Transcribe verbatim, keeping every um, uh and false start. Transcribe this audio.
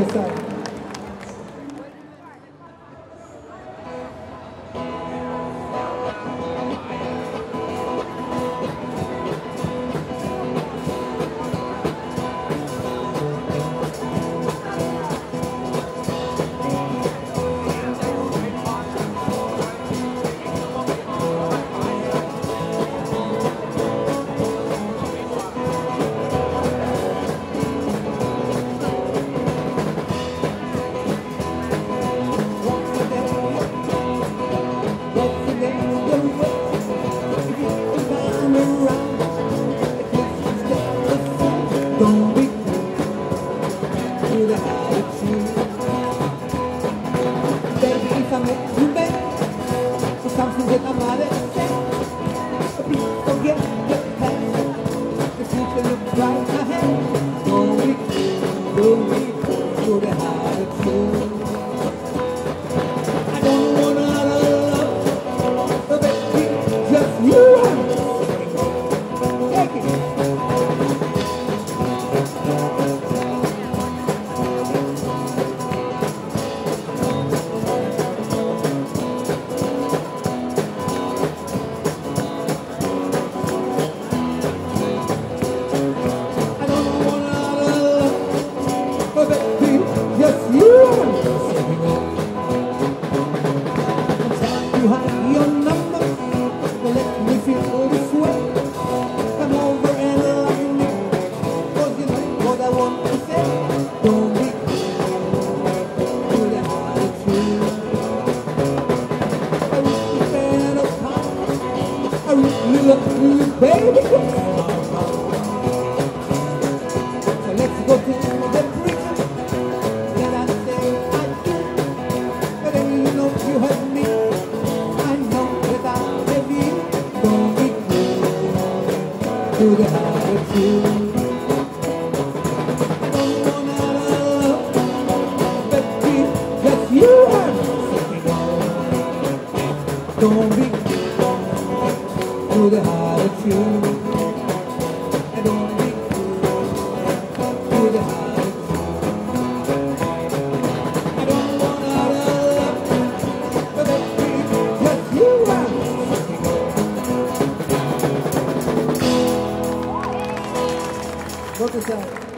side. Don't be to the attitude. Baby, if I make you bad for something that I'm not accept, but please forget the past. The future looks right ahead. Don't be don't be to the attitude. I don't want another love, but baby, just you and me. Take it. Yes, you are. You have your number, but let me feel this way. Come over and love me, cause you know what I want to say. Don't be to the attitude. I wish you spend enough time. I really love you, baby. So let's go to the bridge. You hurt me, I know that I love you. Don't be cruel to the attitude. I don't want another love, baby, just you and me. Don't be cruel to the attitude. I don't be cruel to the attitude. What is that?